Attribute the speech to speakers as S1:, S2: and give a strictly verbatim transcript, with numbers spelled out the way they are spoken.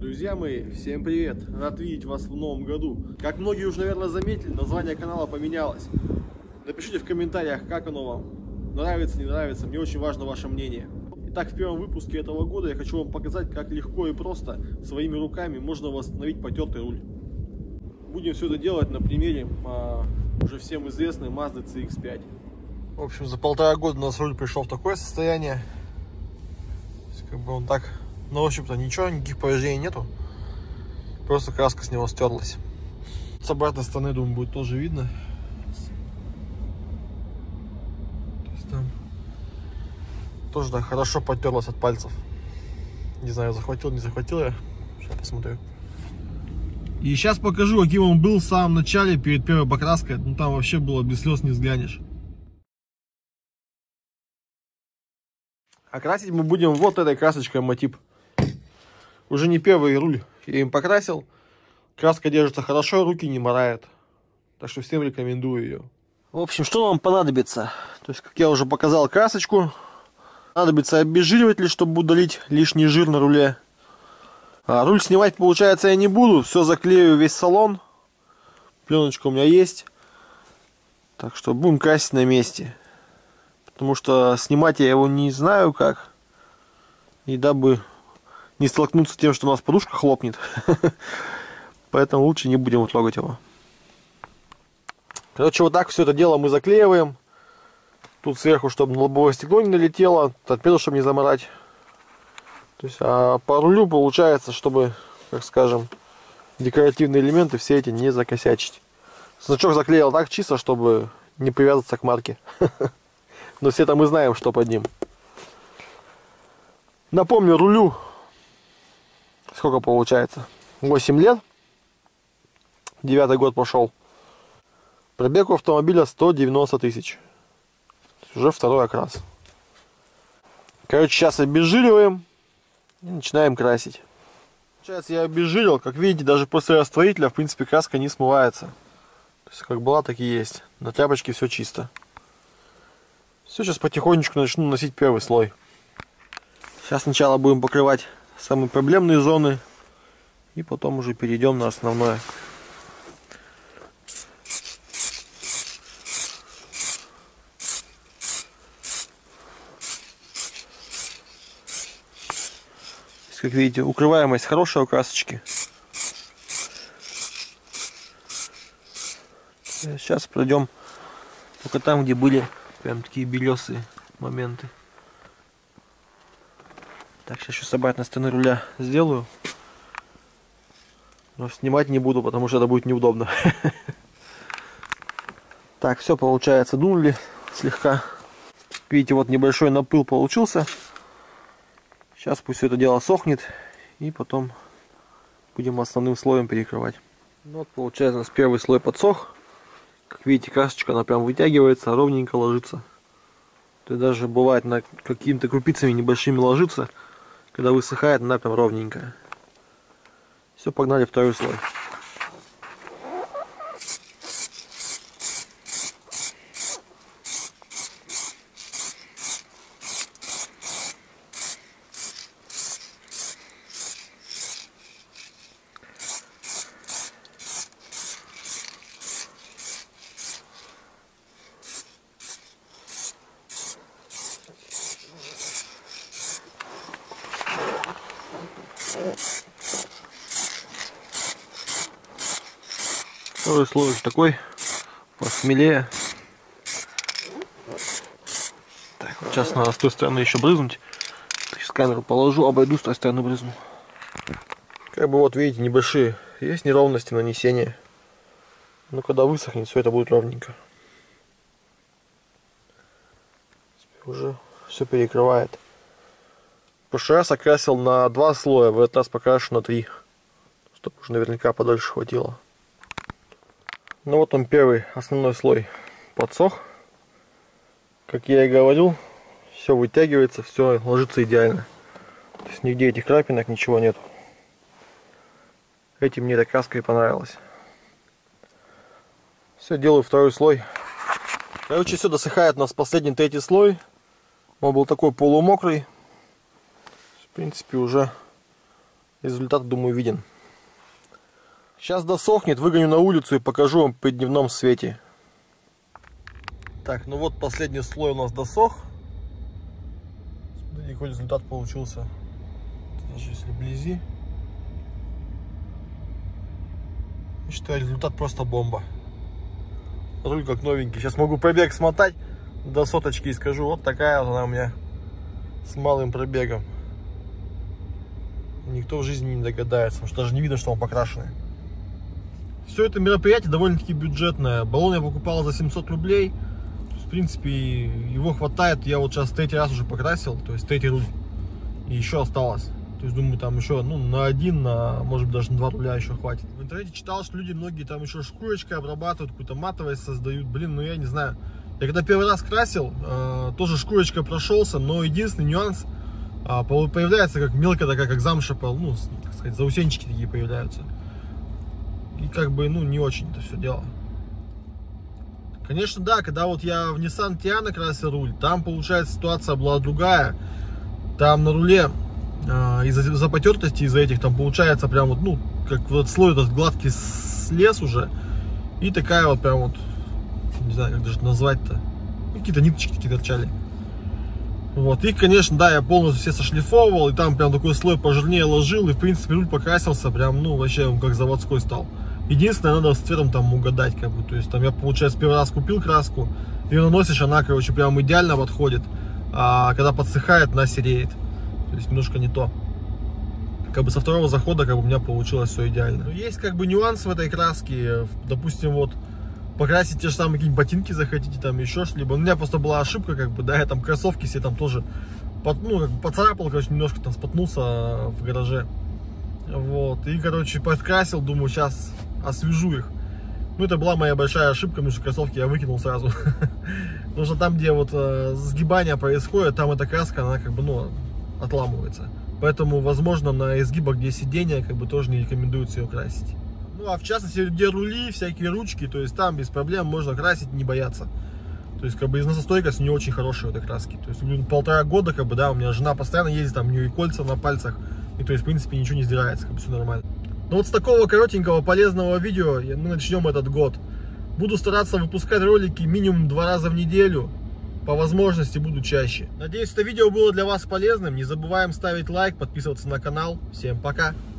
S1: Друзья мои, всем привет! Рад видеть вас в новом году. Как многие уже, наверное, заметили, название канала поменялось. Напишите в комментариях, как оно вам. Нравится, не нравится, мне очень важно ваше мнение. Итак, в первом выпуске этого года я хочу вам показать, как легко и просто своими руками можно восстановить потертый руль. Будем все это делать на примере а, уже всем известной Mazda си икс пять. В общем, за полтора года у нас руль пришел в такое состояние. Как бы он так... Но, в общем-то, ничего, никаких повреждений нету. Просто краска с него стерлась. С обратной стороны, думаю, будет тоже видно. То есть там тоже, да, хорошо потерлась от пальцев. Не знаю, захватил, не захватил я. Сейчас посмотрю. И сейчас покажу, каким он был в самом начале, перед первой покраской. Ну, там вообще было без слез не взглянешь. А красить мы будем вот этой красочкой Мотип. Уже не первый руль я им покрасил. Краска держится хорошо, руки не морает. Так что всем рекомендую ее. В общем, что нам понадобится? То есть, как я уже показал красочку. Понадобится обезжириватель, чтобы удалить лишний жир на руле. А руль снимать, получается, я не буду. Все заклею, весь салон. Пленочка у меня есть. Так что будем красить на месте. Потому что снимать я его не знаю как. И дабы не столкнуться с тем, что у нас подушка хлопнет. Поэтому лучше не будем трогать его. Короче, вот так все это дело мы заклеиваем. Тут сверху, чтобы на лобовое стекло не налетело. Торпеду, чтобы не заморать. То есть, а по рулю получается, чтобы, как скажем, декоративные элементы все эти не закосячить. Значок заклеил так чисто, чтобы не привязываться к марке. Но все это мы знаем, что под ним. Напомню, рулю сколько получается? восемь лет. Девятый год пошел. Пробег у автомобиля сто девяносто тысяч. Уже второй окрас. Короче, сейчас обезжириваем и начинаем красить. Сейчас я обезжирил. Как видите, даже после растворителя, в принципе, краска не смывается. То есть, как была, так и есть. На тряпочке все чисто. Все, сейчас потихонечку начну наносить первый слой. Сейчас сначала будем покрывать самые проблемные зоны. И потом уже перейдем на основное. Как видите, укрываемость хорошая у красочки. Сейчас пройдем только там, где были прям такие белесые моменты. Так, сейчас еще с обратной стороны руля сделаю. Но снимать не буду, потому что это будет неудобно. Так, все, получается, дунули слегка. Видите, вот небольшой напыл получился. Сейчас пусть все это дело сохнет. И потом будем основным слоем перекрывать. Ну, вот, получается, у нас первый слой подсох. Как видите, красочка, она прям вытягивается, ровненько ложится. То есть даже бывает на какими-то крупицами небольшими ложится. Когда высыхает, она прям ровненькая. Все, погнали второй слой. Второй слой такой посмелее. Так, вот сейчас надо с той стороны еще брызнуть. Сейчас камеру положу, обойду, с той стороны брызну. Как бы вот видите, небольшие есть неровности нанесения. Но когда высохнет, все это будет ровненько. Уже все перекрывает. В прошлый раз окрасил на два слоя, в этот раз покрашу на три. Чтобы уже наверняка подольше хватило. Ну вот он, первый основной слой подсох. Как я и говорил, все вытягивается, все ложится идеально. То есть нигде этих крапинок, ничего нет. Этим мне эта краска и понравилась. Все, делаю второй слой. Короче, все досыхает у нас последний третий слой. Он был такой полумокрый. В принципе, уже Результат, думаю, виден. Сейчас досохнет, выгоню на улицу и покажу вам при дневном свете. Так, ну вот последний слой у нас досох. Смотрите, какой результат получился. Даже если вблизи. Считаю, результат просто бомба. Руль как новенький. Сейчас могу пробег смотать до соточки и скажу, вот такая вот она у меня с малым пробегом. Никто в жизни не догадается, потому что даже не видно, что он покрашенный. Все это мероприятие довольно-таки бюджетное. Баллон я покупал за семьсот рублей. В принципе, его хватает. Я вот сейчас третий раз уже покрасил, то есть третий руль. И еще осталось. То есть, думаю, там еще, ну, на один, на, может быть, даже на два руля еще хватит. В интернете читал, что люди многие там еще шкурочкой обрабатывают, какую-то матовость создают. Блин, ну я не знаю. Я когда первый раз красил, э, тоже шкурочкой прошелся, но единственный нюанс, э, появляется как мелкая такая, как замша, ну, так сказать, заусенчики такие появляются. И как бы, ну, не очень это все дело. Конечно, да, когда вот я в Nissan Tiana красил руль, там, получается, ситуация была другая. Там на руле э, из-за потертости, из-за этих, там получается прям вот, ну, как вот слой этот гладкий слез уже. И такая вот прям вот, не знаю, как даже назвать-то, какие-то ниточки такие торчали. Вот, и, конечно, да, я полностью все сошлифовывал, и там прям такой слой пожирнее ложил, и, в принципе, руль покрасился прям, ну, вообще, он как заводской стал. Единственное, надо с цветом там угадать, как бы, то есть, там я, получается, первый раз купил краску, ее наносишь, она, короче, прям идеально подходит, а когда подсыхает, она сереет, то есть, немножко не то. Как бы со второго захода, как бы, у меня получилось все идеально. Но есть, как бы, нюанс в этой краске, допустим, вот, покрасить те же самые какие-нибудь ботинки захотите, там еще что-либо. У меня просто была ошибка, как бы, да, я там кроссовки себе там тоже, под, ну, как бы поцарапал, короче, немножко там споткнулся в гараже. Вот, и, короче, подкрасил, думаю, сейчас освежу их. Ну, это была моя большая ошибка, потому что кроссовки я выкинул сразу. Потому что там, где вот э, сгибание происходит, там эта краска, она как бы, ну, отламывается. Поэтому, возможно, на изгибах, где сиденье, как бы, тоже не рекомендуется ее красить. Ну, а в частности, где рули, всякие ручки, то есть там без проблем можно красить, не бояться. То есть, как бы, износостойкость не очень хорошая в этой краске. То есть, полтора года, как бы, да, у меня жена постоянно ездит, там у нее и кольца на пальцах, и, то есть, в принципе, ничего не сдирается, как бы, все нормально. Ну, вот с такого коротенького полезного видео мы начнем этот год. Буду стараться выпускать ролики минимум два раза в неделю, по возможности буду чаще. Надеюсь, это видео было для вас полезным. Не забываем ставить лайк, подписываться на канал. Всем пока!